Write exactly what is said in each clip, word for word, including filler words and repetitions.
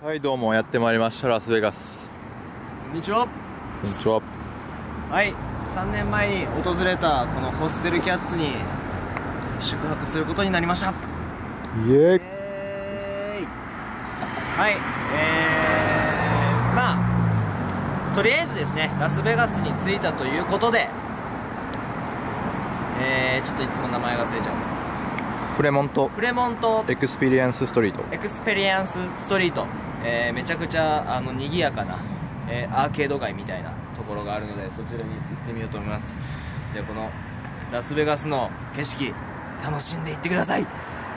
はい、どうもやってまいりましたラスベガス。 こんにちは。 こんにちは。 はい、さんねんまえに訪れたこのホステルキャッツに宿泊することになりました。 イエーイ。 えー、はい、えー、まあとりあえずですね、ラスベガスに着いたということで、えー、ちょっといつも名前が忘れちゃう。 フレモントフレモントエクスペリエンスストリートエクスペリエンスストリート、えー、めちゃくちゃあの賑やかな、えー、アーケード街みたいなところがあるので、そちらに行ってみようと思います。ではこのラスベガスの景色楽しんでいってください。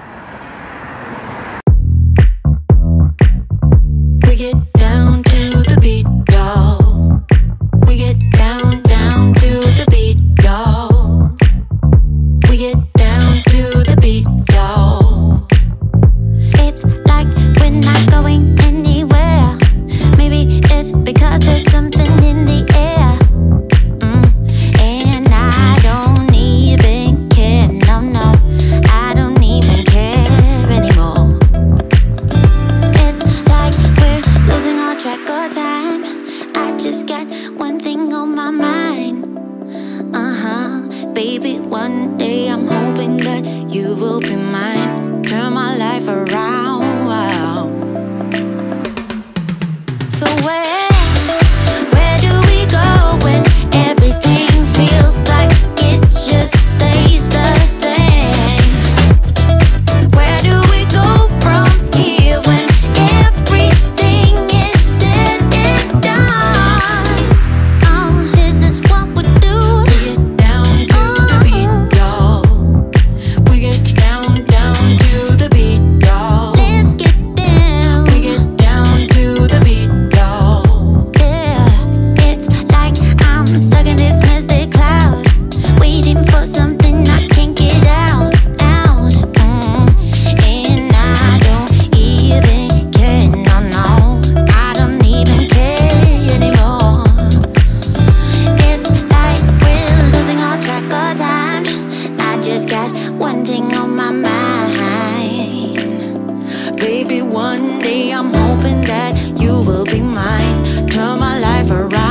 We get down to the beat, y'all. We get down, down to the beat, y'all. We get down to the beat, y'all. It's like we're not going anywhere. Maybe it's because there's something in the air. Mm. And I don't even care, no, no. I don't even care anymore. It's like we're losing all track of time. I just got one thing on my mind. Uh-huh. Baby, one day I'm hoping that you will be mine. Turn my life around, wow. So where, where do we go when everything feels like it just stays the same? Where do we go from here when everything is said and done? Oh, this is what we do. We get down to the beat, y'all. We get down, down to the beat, y'all. Let's get down. We get down to the beat, y'all. Yeah, it's like I'm stuck in this mystic cloud, waiting for something I can't get out, out. Mm. And I don't even care, no, no. I don't even care anymore. It's like we're losing all track of time. I just got one thing on my mind. Baby, one day I'm hoping that you will be mine. Turn my life around.